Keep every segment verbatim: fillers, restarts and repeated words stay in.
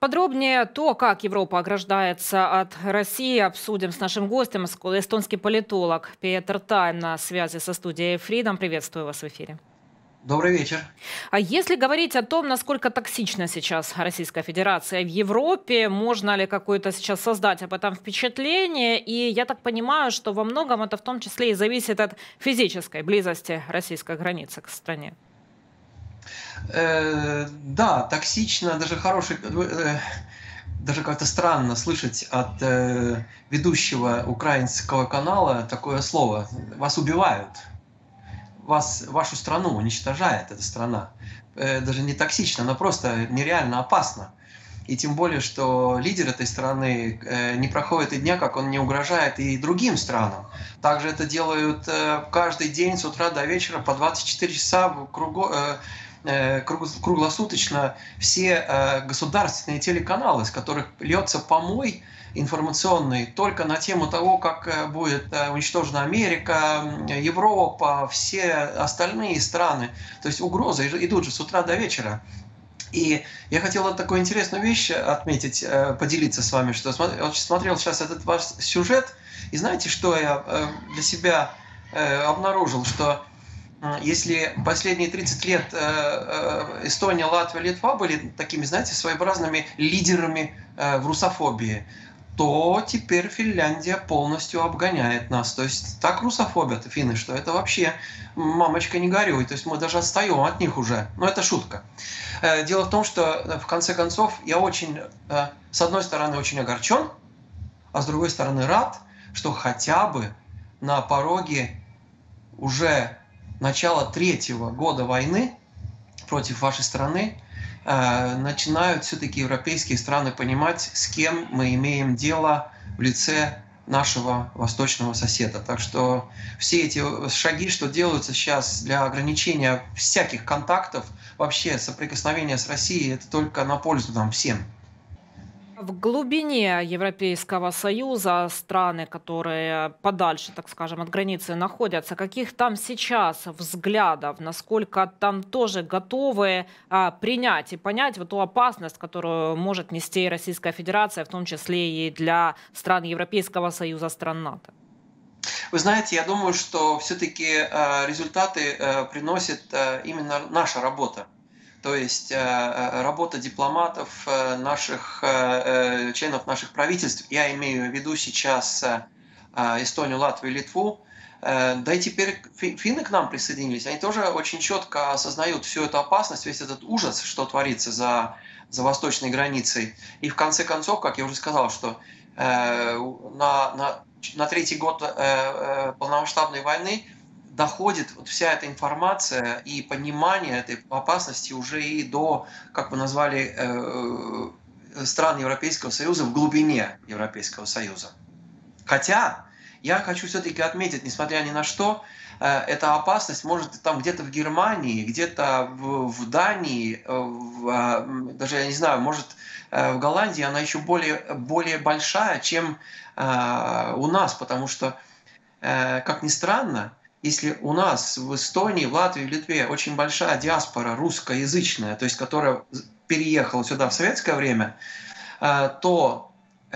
Подробнее то, как Европа ограждается от России, обсудим с нашим гостем, эско- эстонский политолог Петр Тайн на связи со студией Freedom. Приветствую вас в эфире. Добрый вечер. А если говорить о том, насколько токсична сейчас Российская Федерация в Европе, можно ли какое-то сейчас создать об этом впечатление? И я так понимаю, что во многом это в том числе и зависит от физической близости российской границы к стране. Э, да, токсично, даже хороший, э, даже как-то странно слышать от э, ведущего украинского канала такое слово. Вас убивают, вас, вашу страну уничтожает эта страна. Э, даже не токсично, но просто нереально опасно. И тем более, что лидер этой страны э, не проходит и дня, как он не угрожает и другим странам. Также это делают э, каждый день с утра до вечера по двадцать четыре часа в кругу, э, э, круг- круглосуточно все э, государственные телеканалы, с которых льется помой информационный только на тему того, как э, будет э, уничтожена Америка, м, Европа, все остальные страны. То есть угрозы идут же с утра до вечера. И я хотел вот такую интересную вещь отметить, э, поделиться с вами, что смо- вот смотрел сейчас этот ваш сюжет, и знаете, что я э, для себя э, обнаружил, что м, если последние тридцать лет э, э, Эстония, Латвия, Литва были такими, знаете, своеобразными лидерами э, в русофобии, то теперь Финляндия полностью обгоняет нас. То есть так русофобят финны, что это вообще, мамочка, не горюй. То есть мы даже отстаем от них уже. Но это шутка. Э, Дело в том, что э, в конце концов я очень, э, с одной стороны, очень огорчен, а с другой стороны рад, что хотя бы на пороге уже начала третьего года войны против вашей страны э, начинают все-таки европейские страны понимать, с кем мы имеем дело в лице нашего восточного соседа. Так что все эти шаги, что делаются сейчас для ограничения всяких контактов, вообще соприкосновения с Россией, это только на пользу нам всем. В глубине Европейского Союза страны, которые подальше, так скажем, от границы находятся, каких там сейчас взглядов, насколько там тоже готовы а, принять и понять вот ту опасность, которую может нести Российская Федерация, в том числе и для стран Европейского Союза, стран НАТО? Вы знаете, я думаю, что все-таки э, результаты э, приносит э, именно наша работа. То есть э, э, работа дипломатов, э, наших э, э, членов наших правительств. Я имею в виду сейчас э, э, Эстонию, Латвию, Литву. Э, Да и теперь фи- финны к нам присоединились. Они тоже очень четко осознают всю эту опасность, весь этот ужас, что творится за, за восточной границей. И в конце концов, как я уже сказал, что э, на, на на третий год э, э, полномасштабной войны доходит вот вся эта информация и понимание этой опасности уже и до, как вы назвали, э, стран Европейского Союза в глубине Европейского Союза. Хотя я хочу все-таки отметить, несмотря ни на что, э, эта опасность может там где-то в Германии, где-то в, в Дании, э, в, а, м, даже я не знаю, может э, в Голландии она еще более, более большая, чем э, у нас, потому что, э, как ни странно, если у нас в Эстонии, в Латвии, в Литве очень большая диаспора русскоязычная, то есть которая переехала сюда в советское время, э, то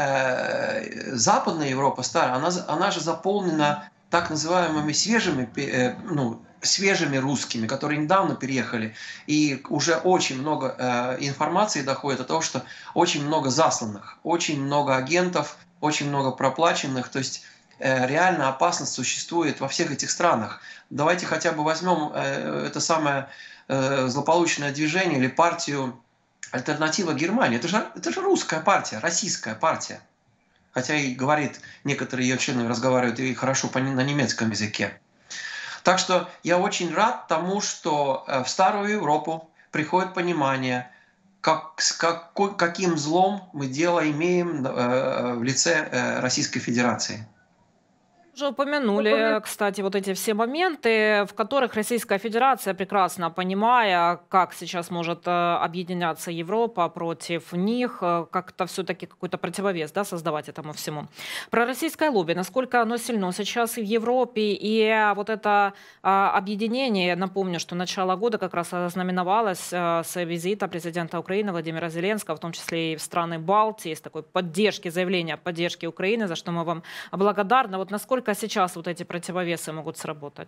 э, Западная Европа старая, она, она же заполнена так называемыми свежими, э, ну, свежими русскими, которые недавно переехали. И уже очень много э, информации доходит о том, что очень много засланных, очень много агентов, очень много проплаченных. То есть э, реально опасность существует во всех этих странах. Давайте хотя бы возьмем э, это самое э, злополучное движение или партию Альтернатива Германии. Это же, это же русская партия, российская партия. Хотя и говорит, некоторые ее члены разговаривают и хорошо на немецком языке. Так что я очень рад тому, что в Старую Европу приходит понимание, как, с какой, каким злом мы дело имеем в лице Российской Федерации. Уже упомянули, кстати, вот эти все моменты, в которых Российская Федерация, прекрасно понимая, как сейчас может э, объединяться Европа против них, э, как-то все-таки какой-то противовес, да, создавать этому всему. Про российское лобби, насколько оно сильно сейчас и в Европе, и э, вот это а, объединение, напомню, что начало года как раз ознаменовалось э, с визита президента Украины Владимира Зеленского, в том числе и в страны Балтии, с такой поддержки, заявления о поддержке Украины, за что мы вам благодарны. Вот насколько сейчас вот эти противовесы могут сработать?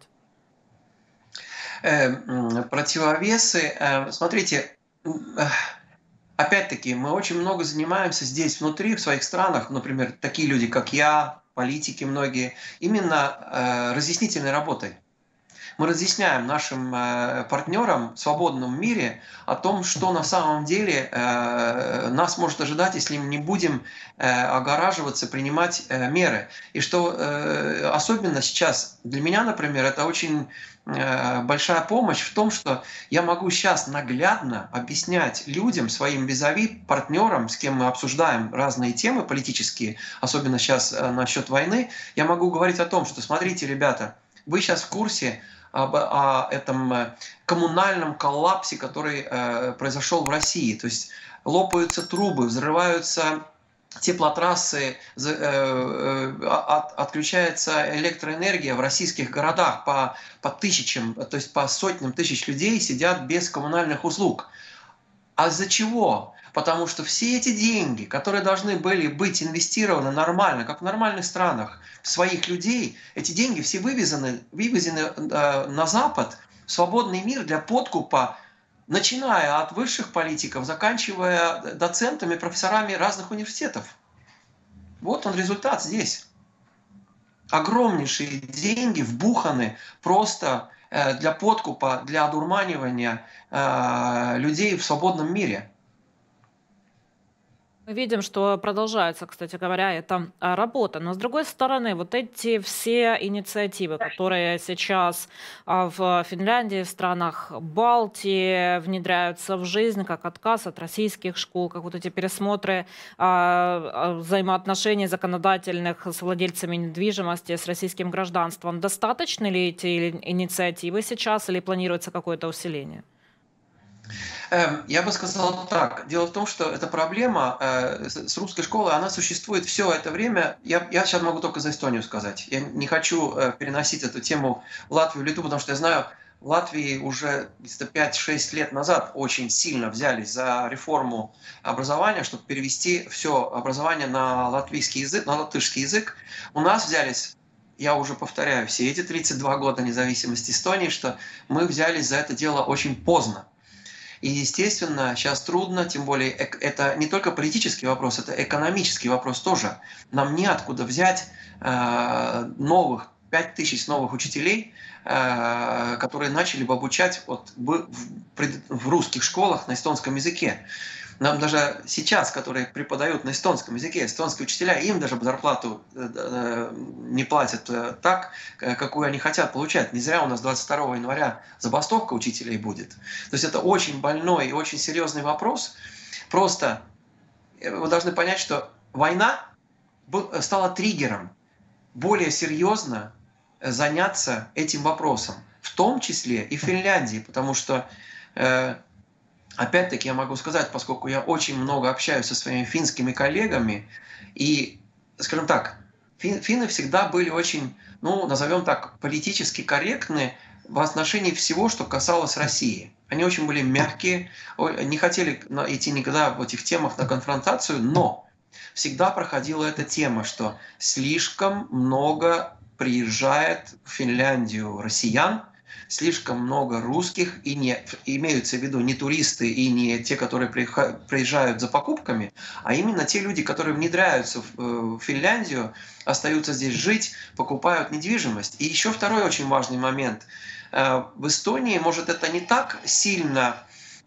Э, Противовесы, э, смотрите, опять-таки, мы очень много занимаемся здесь, внутри, в своих странах, например, такие люди, как я, политики многие, именно э, разъяснительной работой. Мы разъясняем нашим э, партнерам в свободном мире о том, что на самом деле э, нас может ожидать, если мы не будем э, огораживаться, принимать э, меры. И что э, особенно сейчас для меня, например, это очень э, большая помощь в том, что я могу сейчас наглядно объяснять людям, своим визави, партнерам, с кем мы обсуждаем разные темы политические, особенно сейчас э, насчет войны, я могу говорить о том, что смотрите, ребята, вы сейчас в курсе об о этом коммунальном коллапсе, который э, произошел в России. То есть лопаются трубы, взрываются теплотрассы, э, э, от, отключается электроэнергия в российских городах по, по тысячам, то есть по сотням тысяч людей сидят без коммунальных услуг. А из-за чего? Потому что все эти деньги, которые должны были быть инвестированы нормально, как в нормальных странах, в своих людей, эти деньги все вывезены, вывезены э, на Запад, в свободный мир для подкупа, начиная от высших политиков, заканчивая доцентами, профессорами разных университетов. Вот он результат здесь. Огромнейшие деньги вбуханы просто э, для подкупа, для одурманивания э, людей в свободном мире. Мы видим, что продолжается, кстати говоря, эта а, работа. Но с другой стороны, вот эти все инициативы, которые сейчас а, в Финляндии, в странах Балтии внедряются в жизнь, как отказ от российских школ, как вот эти пересмотры а, а, взаимоотношений законодательных с владельцами недвижимости, с российским гражданством, достаточны ли эти инициативы сейчас или планируется какое-то усиление? Я бы сказал так. Дело в том, что эта проблема э, с русской школой, она существует все это время. Я, я сейчас могу только за Эстонию сказать. Я не хочу э, переносить эту тему в Латвию, Литву, потому что я знаю, в Латвии уже где-то пять-шесть лет назад очень сильно взялись за реформу образования, чтобы перевести все образование на латвийский язык, на латышский язык. У нас взялись, я уже повторяю, все эти тридцать два года независимости Эстонии, что мы взялись за это дело очень поздно. И, естественно, сейчас трудно, тем более это не только политический вопрос, это экономический вопрос тоже. Нам неоткуда взять э, новых, пять тысяч новых учителей, э, которые начали бы обучать вот в, в русских школах на эстонском языке. Нам даже сейчас, которые преподают на эстонском языке, эстонские учителя, им даже зарплату не платят так, какую они хотят получать. Не зря у нас двадцать второго января забастовка учителей будет. То есть это очень больной и очень серьезный вопрос. Просто вы должны понять, что война стала триггером более серьезно заняться этим вопросом. В том числе и в Финляндии, потому что опять-таки я могу сказать, поскольку я очень много общаюсь со своими финскими коллегами, и, скажем так, фин, финны всегда были очень, ну, назовем так, политически корректны в отношении всего, что касалось России. Они очень были мягкие, не хотели идти никогда в этих темах на конфронтацию, но всегда проходила эта тема, что слишком много приезжает в Финляндию россиян, слишком много русских, и не имеются в виду не туристы и не те, которые приезжают за покупками, а именно те люди, которые внедряются в Финляндию, остаются здесь жить, покупают недвижимость. И еще второй очень важный момент. В Эстонии, может, это не так сильно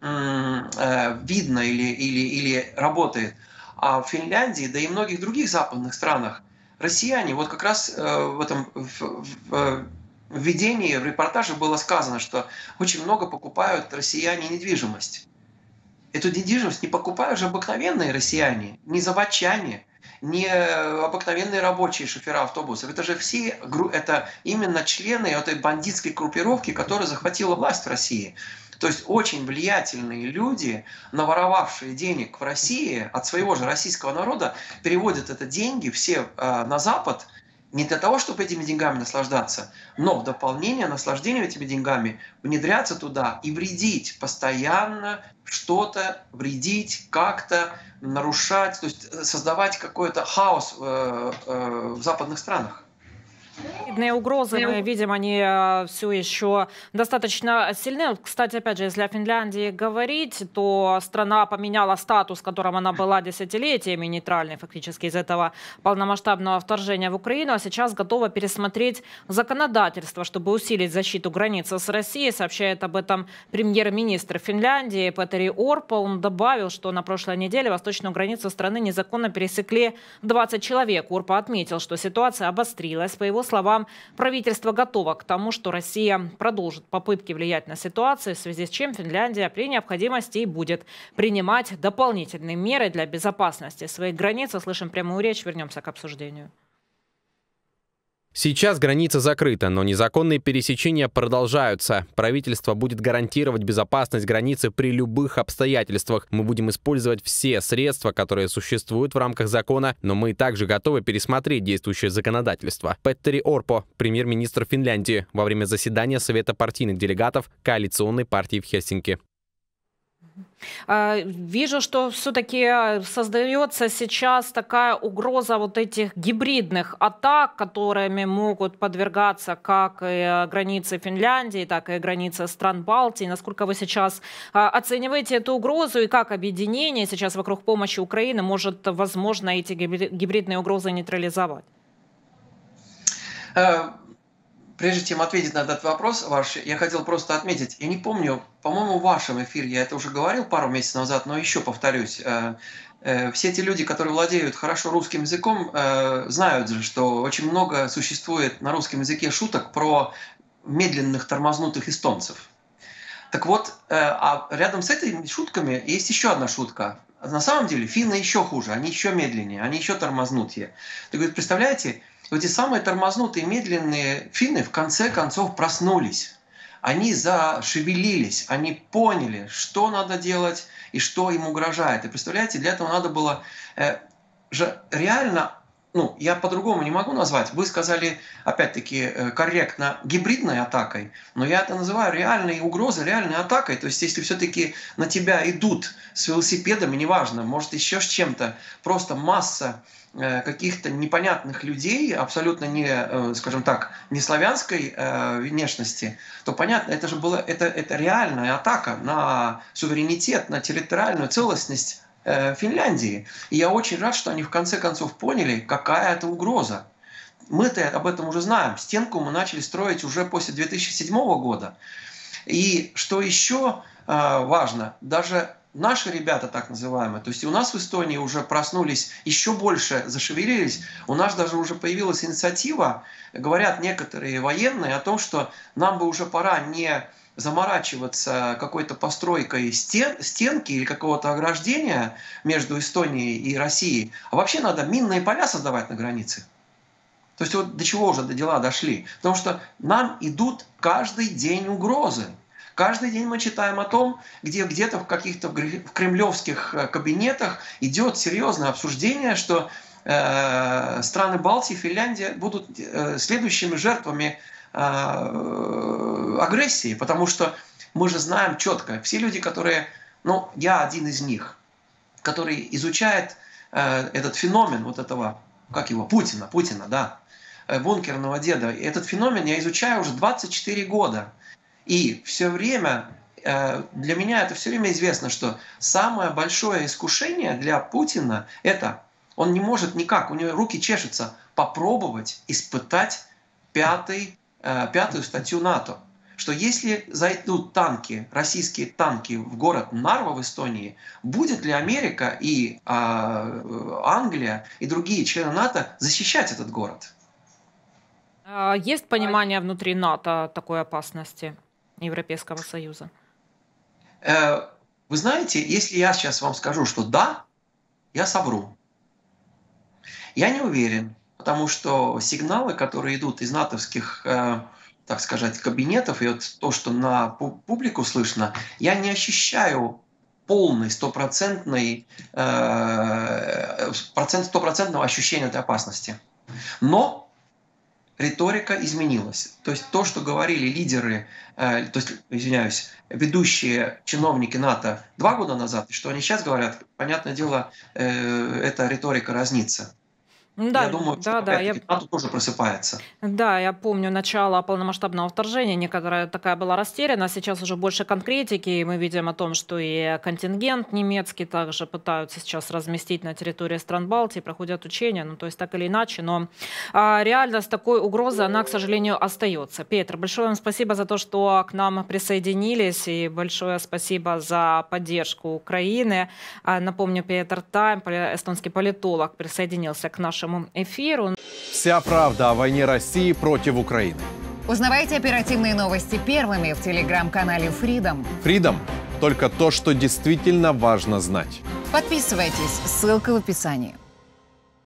видно или, или, или работает, а в Финляндии, да и многих других западных странах, россияне, вот как раз в этом в, в, в введении, в репортаже было сказано, что очень много покупают россияне недвижимость. Эту недвижимость не покупают же обыкновенные россияне, не заводчане, не обыкновенные рабочие шофера автобусов. Это же все, это именно члены этой бандитской группировки, которая захватила власть в России. То есть очень влиятельные люди, наворовавшие денег в России от своего же российского народа, переводят это деньги все э, на Запад, не для того, чтобы этими деньгами наслаждаться, но в дополнение наслаждению этими деньгами внедряться туда и вредить, постоянно что-то вредить, как-то нарушать, то есть создавать какой-то хаос э, э, в западных странах. Гибридные угрозы, мы видим, они все еще достаточно сильны. Кстати, опять же, если о Финляндии говорить, то страна поменяла статус, которым она была десятилетиями нейтральной фактически из этого полномасштабного вторжения в Украину, а сейчас готова пересмотреть законодательство, чтобы усилить защиту границы с Россией. Сообщает об этом премьер-министр Финляндии Петери Орпо. Он добавил, что на прошлой неделе восточную границу страны незаконно пересекли двадцать человек. Орпо отметил, что ситуация обострилась. По его словам, правительство готово к тому, что Россия продолжит попытки влиять на ситуацию, в связи с чем Финляндия при необходимости и будет принимать дополнительные меры для безопасности своих границ. Услышим прямую речь, вернемся к обсуждению. Сейчас граница закрыта, но незаконные пересечения продолжаются. Правительство будет гарантировать безопасность границы при любых обстоятельствах. Мы будем использовать все средства, которые существуют в рамках закона, но мы также готовы пересмотреть действующее законодательство. Петтери Орпо, премьер-министр Финляндии, во время заседания Совета партийных делегатов коалиционной партии в Хельсинки. Вижу, что все-таки создается сейчас такая угроза вот этих гибридных атак, которыми могут подвергаться как и границы Финляндии, так и границы стран Балтии. Насколько вы сейчас оцениваете эту угрозу и как объединение сейчас вокруг помощи Украины может, возможно, эти гибридные угрозы нейтрализовать? Прежде чем ответить на этот вопрос ваш, я хотел просто отметить, я не помню, по-моему, в вашем эфире я это уже говорил пару месяцев назад, но еще повторюсь. Все те люди, которые владеют хорошо русским языком, знают же, что очень много существует на русском языке шуток про медленных тормознутых эстонцев. Так вот, а рядом с этими шутками есть еще одна шутка. На самом деле финны еще хуже, они еще медленнее, они еще тормознутее. Так вот, представляете, эти самые тормознутые медленные финны в конце концов проснулись. Они зашевелились, они поняли, что надо делать и что им угрожает. И представляете, для этого надо было э, же реально, ну, я по-другому не могу назвать. Вы сказали, опять-таки, э, корректно, гибридной атакой, но я это называю реальной угрозой, реальной атакой. То есть, если все-таки на тебя идут с велосипедами, неважно, может еще с чем-то, просто масса каких-то непонятных людей, абсолютно не, скажем так, не славянской внешности, то понятно, это же была, это, это реальная атака на суверенитет, на территориальную целостность Финляндии. И я очень рад, что они в конце концов поняли, какая это угроза. Мы-то об этом уже знаем. Стенку мы начали строить уже после две тысячи седьмого года. И что еще важно, даже наши ребята, так называемые, то есть у нас в Эстонии уже проснулись, еще больше зашевелились. У нас даже уже появилась инициатива, говорят некоторые военные, о том, что нам бы уже пора не заморачиваться какой-то постройкой стен, стенки или какого-то ограждения между Эстонией и Россией, а вообще надо минные поля создавать на границе. То есть вот до чего уже до дела дошли. Потому что нам идут каждый день угрозы. Каждый день мы читаем о том, где где-то в каких-то в кремлевских кабинетах идет серьезное обсуждение, что э, страны Балтии, Финляндия будут э, следующими жертвами э, агрессии. Потому что мы же знаем четко, все люди, которые, ну, я один из них, который изучает э, этот феномен вот этого, как его, Путина, Путина, да, бункерного деда. И этот феномен я изучаю уже двадцать четыре года. И все время, для меня это все время известно, что самое большое искушение для Путина – это он не может никак, у него руки чешутся, попробовать испытать пятый, пятую статью НАТО. Что если зайдут танки, российские танки в город Нарва в Эстонии, будет ли Америка и Англия и другие члены НАТО защищать этот город? Есть понимание внутри НАТО такой опасности Европейского Союза? Вы знаете, если я сейчас вам скажу, что да, я совру. Я не уверен, потому что сигналы, которые идут из натовских, э, так сказать, кабинетов, и вот то, что на публику слышно, я не ощущаю полный, стопроцентный, э, процент, стопроцентного ощущения этой опасности. Но риторика изменилась. То есть то, что говорили лидеры, э, то есть, извиняюсь, ведущие чиновники НАТО два года назад, и что они сейчас говорят, понятное дело, э, эта риторика разнится. Да, Я думаю, что да, да, я, опять-таки НАТО тоже просыпается. да, я помню начало полномасштабного вторжения, некоторая такая была растерянность, сейчас уже больше конкретики, и мы видим о том, что и контингент немецкий также пытаются сейчас разместить на территории стран Балтии, проходят учения, ну то есть так или иначе, но а, реальность такой угрозы, она, к сожалению, остается. Петр, большое вам спасибо за то, что к нам присоединились, и большое спасибо за поддержку Украины. А, напомню, Петр Тайм, эстонский политолог, присоединился к нашему эфиру. Вся правда о войне России против Украины. Узнавайте оперативные новости первыми в телеграм-канале Freedom. Freedom – только то, что действительно важно знать. Подписывайтесь, ссылка в описании.